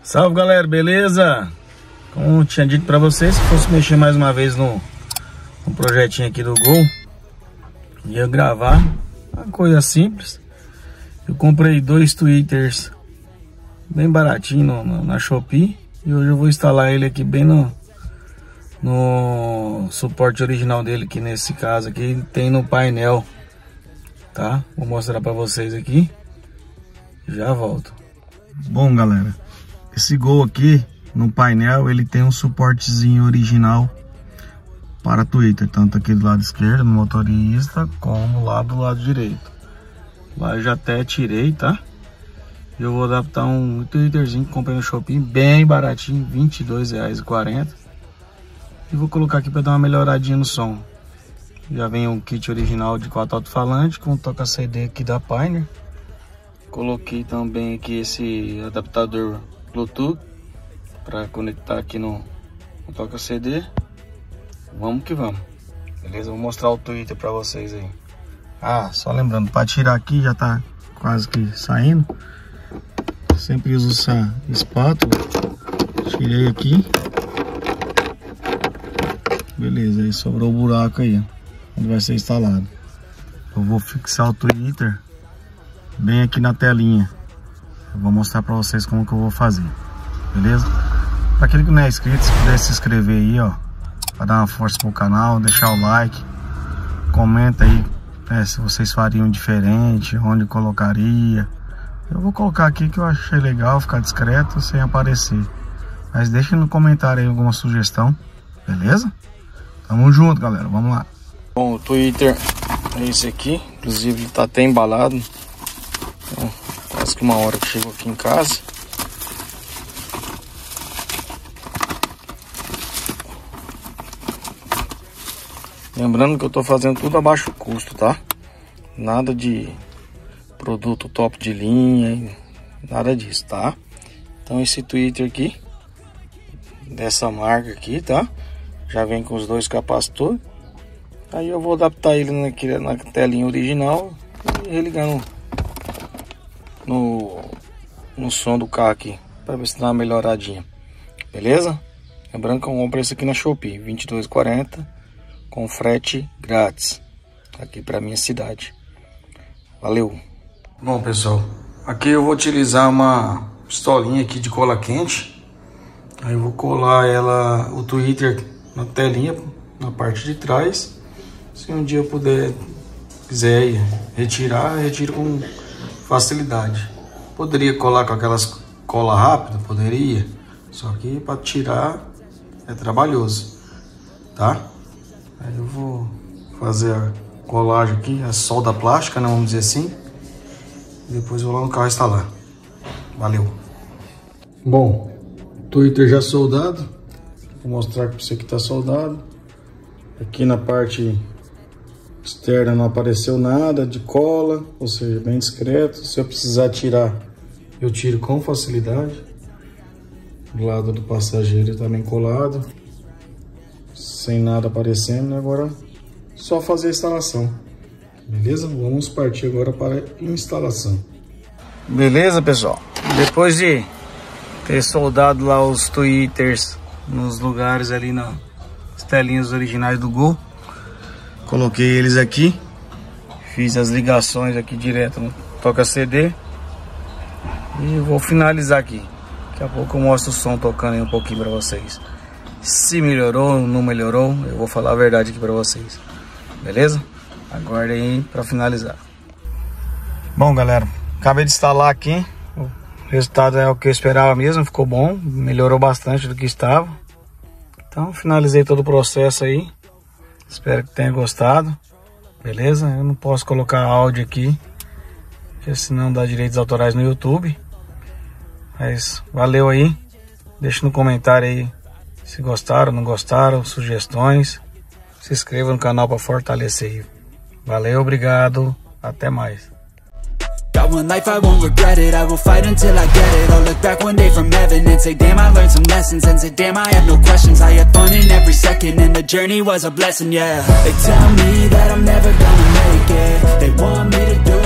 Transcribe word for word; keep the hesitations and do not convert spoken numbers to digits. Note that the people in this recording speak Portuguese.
Salve galera, beleza? Como eu tinha dito pra vocês, se fosse mexer mais uma vez no, no projetinho aqui do Gol, ia gravar uma coisa simples. Eu comprei dois tweeters bem baratinho no, no, na Shopee, e hoje eu vou instalar ele aqui bem no, no suporte original dele, que nesse caso aqui tem no painel, tá? Vou mostrar pra vocês aqui, já volto. Bom galera, esse Gol aqui no painel ele tem um suportezinho original para Twitter, tanto aqui do lado esquerdo no motorista, como lá do lado direito. Lá eu já até tirei, tá? Eu vou adaptar um Twitterzinho que comprei no Shopping, bem baratinho, vinte e dois reais e quarenta centavos. E vou colocar aqui para dar uma melhoradinha no som. Já vem um kit original de quatro alto-falantes com toca C D aqui da Pioneer. Coloquei também aqui esse adaptador Bluetooth para conectar aqui no, no toca C D. Vamos que vamos. Beleza? Vou mostrar o Twitter para vocês aí. Ah, só lembrando, para tirar aqui já tá quase que saindo. Sempre uso essa espátula. Tirei aqui. Beleza, aí sobrou o buraco aí, onde vai ser instalado. Eu vou fixar o Twitter bem aqui na telinha. Eu vou mostrar para vocês como que eu vou fazer. Beleza? Para aquele que não é inscrito, se puder se inscrever aí, ó, para dar uma força pro canal, deixar o like, comenta aí, né, se vocês fariam diferente, onde colocaria. Eu vou colocar aqui que eu achei legal, ficar discreto sem aparecer. Mas deixa no comentário aí alguma sugestão, beleza? Tamo junto, galera, vamos lá. Bom, o Twitter é esse aqui, inclusive ele tá até embalado. Então, quase que uma hora que chegou aqui em casa. Lembrando que eu tô fazendo tudo a baixo custo, tá? Nada de produto top de linha, nada disso, tá? Então esse Twitter aqui, dessa marca aqui, tá? Já vem com os dois capacitores. Aí eu vou adaptar ele naquele, na telinha original e religar no, no, no som do carro aqui, para ver se dá uma melhoradinha. Beleza? Lembrando que eu comprei isso aqui na Shopee, vinte e dois reais e quarenta centavos. Com frete grátis aqui para minha cidade. Valeu. Bom pessoal, aqui eu vou utilizar uma pistolinha aqui de cola quente. Aí eu vou colar ela, o Twitter, na telinha, na parte de trás. Se um dia eu puder, quiser retirar, eu retiro com facilidade. Poderia colar com aquelas cola rápida, poderia. Só que para tirar é trabalhoso, tá? Aí eu vou fazer a colagem aqui, a solda plástica, né, vamos dizer assim. E depois vou lá no carro instalar. Valeu. Bom, Twitter já soldado. Vou mostrar para você que está soldado. Aqui na parte externa não apareceu nada de cola, ou seja, bem discreto. Se eu precisar tirar, eu tiro com facilidade. Do lado do passageiro também colado, sem nada aparecendo, né? Agora só fazer a instalação, beleza? Vamos partir agora para a instalação. Beleza, pessoal? Depois de ter soldado lá os tweeters nos lugares ali, nas telinhas originais do Gol, coloquei eles aqui, fiz as ligações aqui direto no toca C D e vou finalizar aqui. Daqui a pouco eu mostro o som tocando aí um pouquinho para vocês. Se melhorou ou não melhorou, eu vou falar a verdade aqui para vocês. Beleza? Aguardem aí para finalizar. Bom, galera, acabei de instalar aqui. O resultado é o que eu esperava mesmo, ficou bom, melhorou bastante do que estava. Então, finalizei todo o processo aí. Espero que tenha gostado. Beleza? Eu não posso colocar áudio aqui, porque senão dá direitos autorais no YouTube. Mas valeu aí. Deixa no comentário aí se gostaram, não gostaram, sugestões. Se inscreva no canal para fortalecer. Valeu, obrigado, até mais. Got one life, I won't regret it. I will fight until I get it. I'll look back one day from heaven and say, damn, I learned some lessons. And say, damn, I have no questions. I had fun in every second, and the journey was a blessing, yeah. They tell me that I'm never gonna make it. They want me to do